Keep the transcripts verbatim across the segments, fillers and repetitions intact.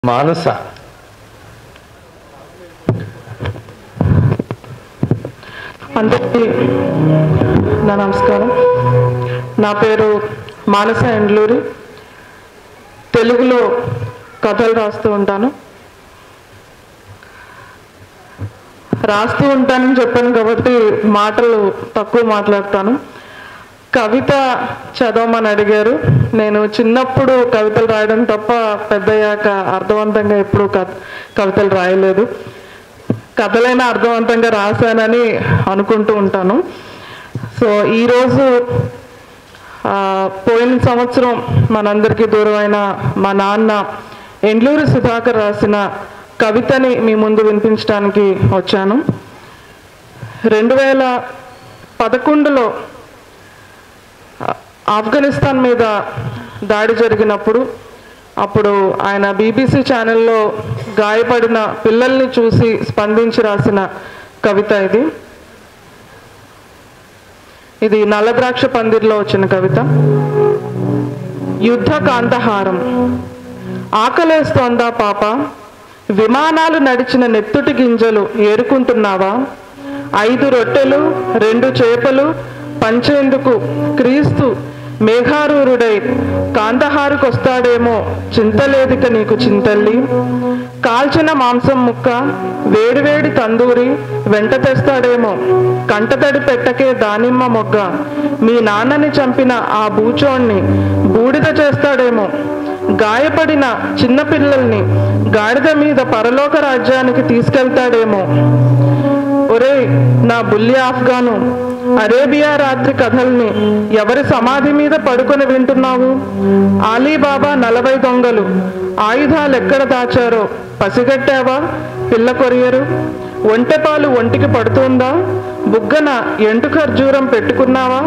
మానస అందరికీ నా నమస్కారం. నా పేరు మానస ఎండ్లూరి. తెలుగులో కథలు రాస్తూ ఉంటాను. రాస్తూ ఉంటానని చెప్పాను కాబట్టి మాటలు తక్కువ మాట్లాడతాను. కవిత చదవమని అడిగారు. నేను చిన్నప్పుడు కవితలు రాయడం తప్ప పెద్దయ్యాక అర్థవంతంగా ఎప్పుడూ కవితలు రాయలేదు. కథలైనా అర్థవంతంగా రాశానని అనుకుంటూ ఉంటాను. సో ఈరోజు పోయిన సంవత్సరం మనందరికీ దూరమైన మా నాన్న ఎండ్లూరి సుధాకర్ రాసిన కవితని మీ ముందు వినిపించడానికి వచ్చాను. రెండు వేల పదకొండులో ఆఫ్ఘనిస్తాన్ మీద దాడి జరిగినప్పుడు అప్పుడు ఆయన బీబీసీ ఛానల్లో గాయపడిన పిల్లల్ని చూసి స్పందించి రాసిన కవిత ఇది. ఇది నల్లద్రాక్ష పందిర్లో వచ్చిన కవిత. యుద్ధ కాంతహారం. ఆకలేస్తోందా పాప, విమానాలు నడిచిన నెత్తుటి గింజలు ఏరుకుంటున్నావా? ఐదు రొట్టెలు రెండు చేపలు పంచేందుకు క్రీస్తు మేఘారూరుడై కాందహారుకొస్తాడేమో చింతలేదిక నీకు చింతల్లి. కాల్చిన మాంసం ముక్క వేడివేడి తందూరి వెంట తెస్తాడేమో కంటతడి పెట్టకే దానిమ్మ మొగ్గ. మీ నాన్నని చంపిన ఆ బూచోణ్ణి బూడిద చేస్తాడేమో. గాయపడిన చిన్నపిల్లల్ని గాడిద మీద పరలోక రాజ్యానికి తీసుకెళ్తాడేమో. ఒరే నా బుల్లి ఆఫ్ఘాను, అరేబియా రాత్రి కథల్ని ఎవరి సమాధి మీద పడుకొని వింటున్నావు? ఆలీబాబా నలభై దొంగలు ఆయుధాలు ఎక్కడ దాచారో పసిగట్టావా పిల్ల కొరియరు? ఒంటెపాలు ఒంటికి పడుతుందా? బుగ్గన ఎంటు ఖర్జూరం పెట్టుకున్నావా?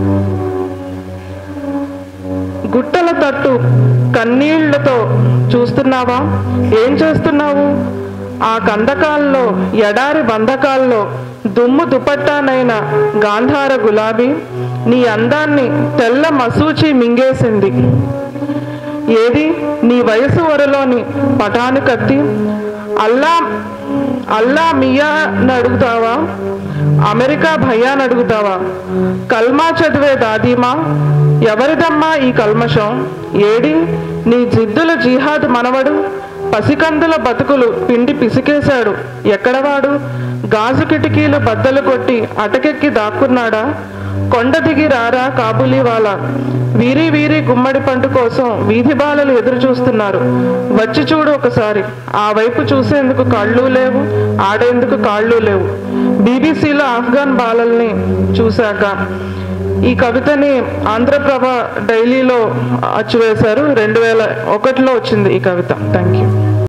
గుట్టల తట్టు కన్నీళ్లతో చూస్తున్నావా? ఏం చేస్తున్నావు? ఆ కందకాల్లో ఎడారి బంధకాల్లో దుమ్ము దుపట్టానైన గాంధార గులాబీ నీ అందాన్ని తెల్ల మసూచి మింగేసింది. ఏది నీ వయసు వరలోని పటాను కత్తి? అల్లా అల్లా మియా నడుగుతావా? అమెరికా భయ్యాని అడుగుతావా? కల్మా చదివే దాదీమా, ఎవరిదమ్మా ఈ కల్మషం? ఏడి నీ జిద్దుల జిహాద్ మనవడు? పసికందుల బతుకులు పిండి పిసికేశాడు ఎక్కడవాడు? గాజు కిటికీలు బద్దలు కొట్టి అటకెక్కి దాక్కున్నాడా? కొండ దిగి రారా కాబూలీవాలా. వీరి వీరి గుమ్మడి పండు కోసం వీధి బాలలు ఎదురు చూస్తున్నారు. వచ్చి చూడు ఒకసారి. ఆ వైపు చూసేందుకు కళ్ళు లేవు, ఆడేందుకు కాళ్ళు లేవు. బీబీసీలో ఆఫ్ఘన్ బాలల్ని చూశాక ఈ కవితని ఆంధ్రప్రభ డైలీలో అచ్చువేశారు. రెండు వేల ఒకటిలో వచ్చింది ఈ కవిత. Thank you.